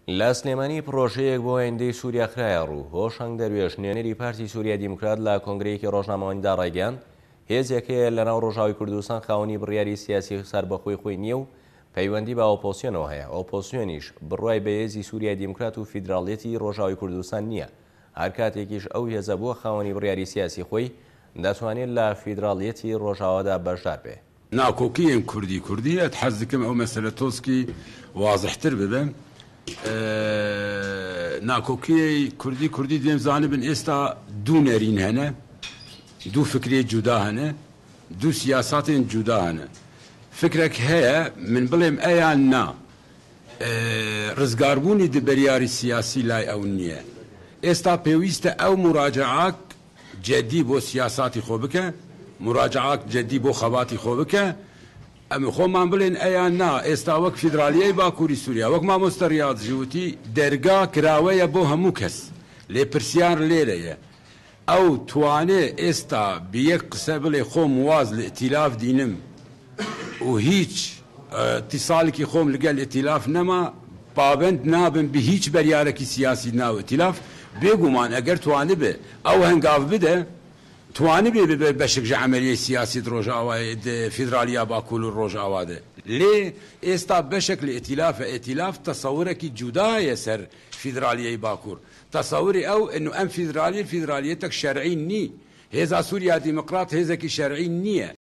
لە سلێمانی پرۆژەیەک بۆ ئایندەی سووریا کرایە ڕوو. هۆش هەنگ دەروێش نوێنەری پارتی سووریا دیموکرات لە کۆنگرەیەکی ڕۆژنامەوەنیدا ڕایگەیاند هێزێکەیە لەناو ڕۆژاوی کوردستان خاوەنی بڕیاری سیاسی سەربەخۆی خۆی نییە و پەیوەندی بە ئۆپۆزسیۆنەوە هەیە. ئۆپۆزسیۆنیش بڕوای بە هێزی سووریا دیموکرات و فیدراڵیەتی ڕۆژاوی کوردستان نییە. هەر کاتێکیش ئەو هێزە بووە خاوەنی بڕیاری سیاسی خۆی دەتوانێت لە فیدراڵیەتی ڕۆژاوادا بەشدار بێ. ناکۆکیین کوردی حەز دەکەم ئەو مەسەلە تۆسکی وازحتر ببم. ناکۆکیی کوردی دێم زانبن ئێستا دوو نەرین هەنە، دوو فکرێ جودا هەنە، دوو سیاساتێن جودا هەنە. فکرێک هەیە من بڵێم ئەیان نا ڕزگاربوونی بەریاری سیاسی لای ئەو نییە. ئێستا پێویستە ئەو مراجعات جدی بۆ سیاساتی خۆ بکە، مراجعات جدی بۆ خەباتی خۆ بکە. ئەمە خۆمان بڵێن ئەیان نا ئێستا وەک فیدرالیای باکووری سووریا وەک مامۆستا ریاضیوتی دەرگا کراوەیە بۆ هەموو کەس، لێپرسیار لێرەیە. ئەو توانێ ئێستا بەیەک قسە بڵێ خۆم واز لە ئیتیلاف دینم و هیچ اتصالێکی خۆم لەگەل ئیتیلاف نەما، پابند نابم بە هیچ بەریارێکی سیاسی ناو ئیتیلاف. بێگومان ئەگەر توانێ بێ ئەو هەنگاو بدە، توانی بێ بەشێک ژە عەمەلیەی سیاسی ڕۆژاوای فیدرالیا باکوور و ڕۆژاوادە. لێ ئێستا بەشێک لە ئیتیلاف تەسەورێکی جودایە سەر فیدرالیای باکوور. تەسەوری ئەو ئەم فیدرالیەتێک شەرعی نی. هێزا سووریا دیموکرات هێزێکی شەرعی نییە.